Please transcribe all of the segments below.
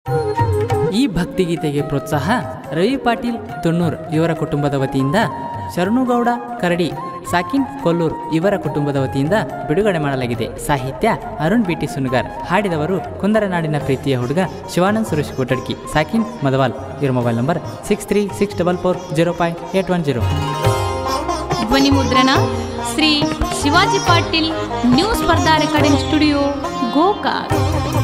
ಈ ಭಕ್ತಿಗೀತೆಗೆ ಪ್ರೋತ್ಸಾಹ ರವಿ ಪಾಟೀಲ್ ತುಣ್ಣೂರ್ ಇವರ ಕುಟುಂಬದ ವತಿಯಿಂದ, ಶರಣುಗೌಡ ಕರಡಿ ಸಾಕಿನ್ ಕೊಲ್ಲೂರ್ ಇವರ ಕುಟುಂಬದ ವತಿಯಿಂದ ಬಿಡುಗಡೆ ಮಾಡಲಾಗಿದೆ. ಸಾಹಿತ್ಯ ಅರುಣ್ ಬಿಟಿ ಸುನ್ಗಾರ್. ಹಾಡಿದವರು ಕುಂದರನಾಡಿನ ಪ್ರೀತಿಯ ಹುಡುಗ ಶಿವಾನಂದ್ ಸುರೇಶ್ ಕೋಟಡ್ಕಿ, ಸಾಕಿನ್ ಮದವಾಲ್. ಇವರ ಮೊಬೈಲ್ ನಂಬರ್ 6364400810. ಧ್ವನಿ ಮುದ್ರಣ Shri Shivaji Patil, new Spardha recording studio, Gokak.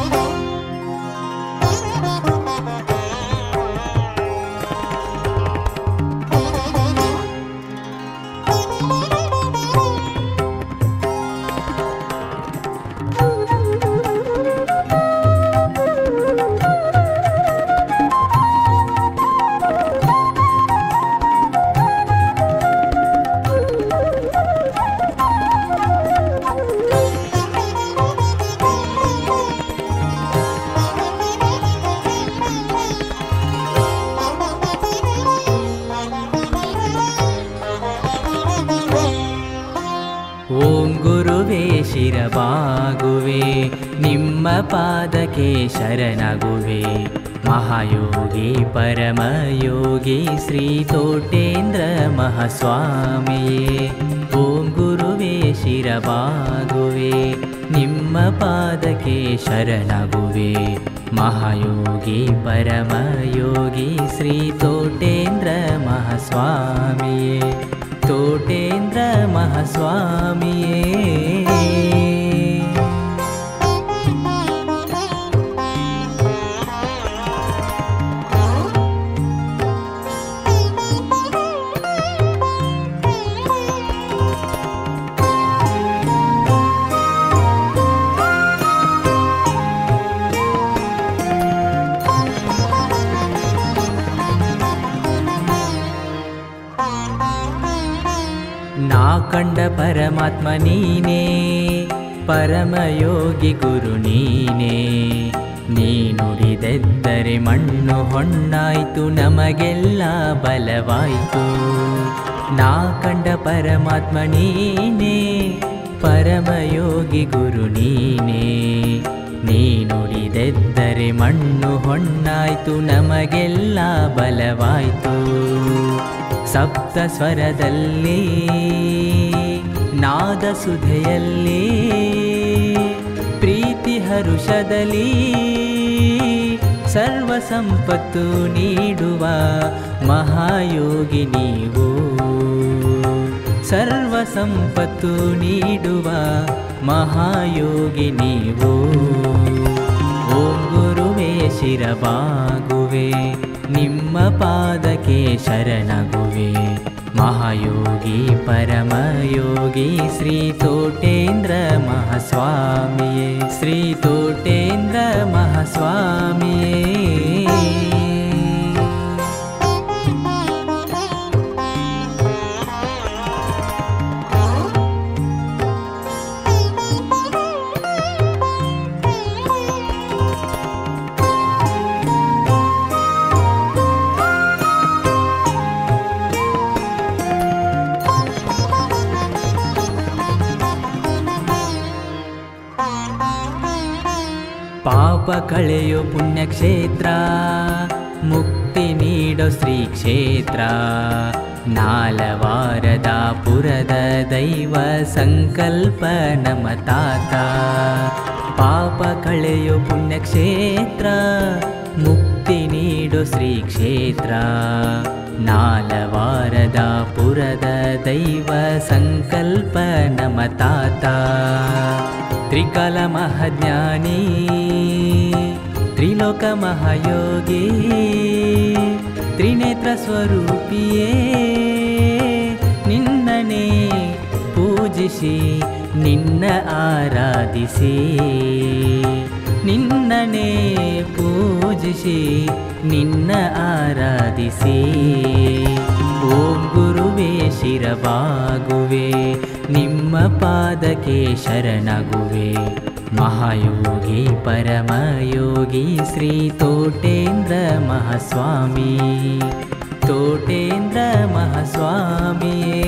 ಓಂ ಗುರುವೇ ಶಿರಬಾಗುವೆ, ನಿಮ್ಮ ಪಾದಕ್ಕೆ ಶರಣಾಗುವೆ. ಮಹಾಯೋಗಿ ಪರಮಯೋಗಿ ಶ್ರೀ ತೋಟೇಂದ್ರ ಮಹಾಸ್ವಾಮಿಯೇ. ಓಂ ಗುರುವೇ ಶಿರಬಾಗುವೆ, ನಿಮ್ಮ ಪಾದಕ್ಕೆ ಶರಣಾಗುವೆ. ಮಹಾಯೋಗಿ ಪರಮಯೋಗಿ ಶ್ರೀ ತೋಟೇಂದ್ರ ಮಹಾಸ್ವಾಮಿಯೇ. ತೋಟೇಂದ್ರ ಮಹಾಸ್ವಾಮಿಯೇ. ನಾ ಕಂಡ ಪರಮಾತ್ಮ ನೀನೇ, ಪರಮಯೋಗಿ ಗುರು ನೀನೇ. ನೀ ನುಡಿದೆದ್ದರೆ ಮಣ್ಣು ಹೊಣ್ಣಾಯ್ತು, ನಮಗೆಲ್ಲ ಬಲವಾಯ್ತು. ನಾ ಕಂಡ ಪರಮಾತ್ಮ ನೀನೇ, ಪರಮಯೋಗಿ ಗುರು ನೀನೇ. ನೀ ನುಡಿದೆದ್ದರೆ ಮಣ್ಣು ಹೊಣ್ಣಾಯ್ತು, ನಮಗೆಲ್ಲ ಬಲವಾಯ್ತು. ಸಪ್ತ ಸ್ವರದಲ್ಲಿ ನಾದ ಸುಧೆಯಲ್ಲಿ, ಪ್ರೀತಿ ಹರುಷದಲ್ಲಿ ಸರ್ವ ಸಂಪತ್ತು ನೀಡುವ ಮಹಾಯೋಗಿ ನೀವು. ಸರ್ವ ಸಂಪತ್ತು ನೀಡುವ ಮಹಾಯೋಗಿ ನೀವು. ಓಂ ಗುರುವೇ ಶಿರಬಾಗುವೆ, ನಿಮ್ಮ ಪಾದಕ್ಕೆ ಶರಣಾಗುವೆ. ಮಹಾಯೋಗಿ ಪರಮಯೋಗಿ ಶ್ರೀ ತೋಟೇಂದ್ರ ಮಹಾಸ್ವಾಮಿಯೇ. ಶ್ರೀ ತೋಟೇಂದ್ರ ಮಹಾಸ್ವಾಮಿಯೇ. ಪಾಪ ಕಳೆಯೋ ಪುಣ್ಯಕ್ಷೇತ್ರ, ಮುಕ್ತಿ ನೀಡೋ ಶ್ರೀ ಕ್ಷೇತ್ರ. ನಾಲವಾರದ ಪುರದ ದೈವ ಸಂಕಲ್ಪ ನಮ ತಾತ. ಪಾಪ ಕಳೆಯೋ ಪುಣ್ಯಕ್ಷೇತ್ರ, ಮುಕ್ತಿ ನೀಡೋ ಶ್ರೀ ಕ್ಷೇತ್ರ. ನಾಲವಾರದ ಪುರದ ದೈವ ಸಂಕಲ್ಪ ನಮ ತಾತ. ತ್ರಿಕಾಲ ಮಹಾಜ್ಞಾನಿ, ತ್ರಿಲೋಕ ಮಹಾಯೋಗಿ, ತ್ರಿನೇತ್ರ ಸ್ವರೂಪಿಯೇ. ನಿನ್ನನೇ ಪೂಜಿಸಿ ನಿನ್ನ ಆರಾಧಿಸಿ, ನಿನ್ನನೇ ಪೂಜಿಸಿ ನಿನ್ನ ಆರಾಧಿಸಿ. ಓಂ ಗುರುವೇ ಶಿರಬಾಗುವೆ, ನಿಮ್ಮ ಪಾದಕ್ಕೆ ಶರಣಾಗುವೆ. ಮಹಾಯೋಗಿ ಪರಮಯೋಗಿ ಶ್ರೀ ತೋಟೇಂದ್ರ ಮಹಾಸ್ವಾಮಿ. ತೋಟೇಂದ್ರ ಮಹಾಸ್ವಾಮಿಯೇ.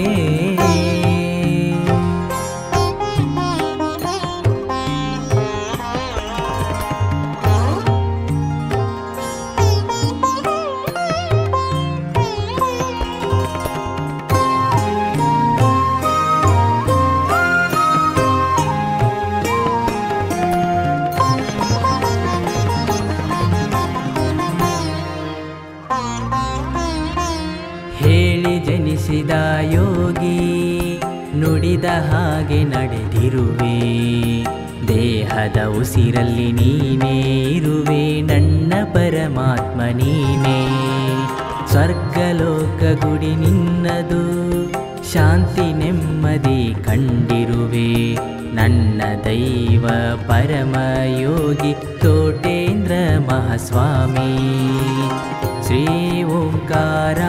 ತಿಳಿಸಿದ ಯೋಗಿ ನುಡಿದ ಹಾಗೆ ನಡೆದಿರುವೆ. ದೇಹದ ಉಸಿರಲ್ಲಿ ನೀನೇ ಇರುವೆ, ನನ್ನ ಪರಮಾತ್ಮ ನೀನೇ. ಸ್ವರ್ಗಲೋಕ ಗುಡಿ ನಿನ್ನದು, ಶಾಂತಿ ನೆಮ್ಮದಿ ಕಂಡಿರುವೆ. ನನ್ನ ದೈವ ಪರಮಯೋಗಿ ತೋಟೇಂದ್ರ ಮಹಾಸ್ವಾಮಿ. ಶ್ರೀ ಓಂಕಾರ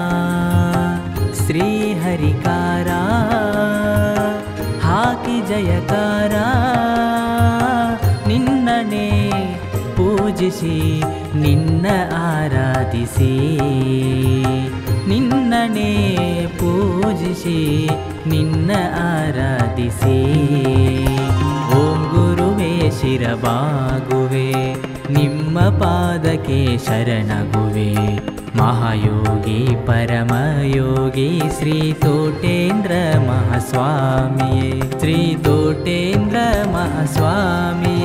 ಶ್ರೀ ಹರಿಕಾರ ಹಾಕಿ ಜಯಕಾರ, ನಿನ್ನನೇ ಪೂಜಿಸಿ ನಿನ್ನ ಆರಾಧಿಸಿ, ನಿನ್ನನೇ ಪೂಜಿಸಿ ನಿನ್ನ ಆರಾಧಿಸಿ. ಓಂ ಗುರುವೇ ಶಿರಬಾಗುವೆ, ನಿಮ್ಮ ಪಾದಕ್ಕೆ ಶರಣಗುವೆ. ಮಹಾಯೋಗಿ ಪರಮಯೋಗಿ ಶ್ರೀ ತೋಟೇಂದ್ರ ಮಹಾಸ್ವಾಮಿಯೇ, ಶ್ರೀ ತೋಟೇಂದ್ರ ಮಹಾಸ್ವಾಮಿ.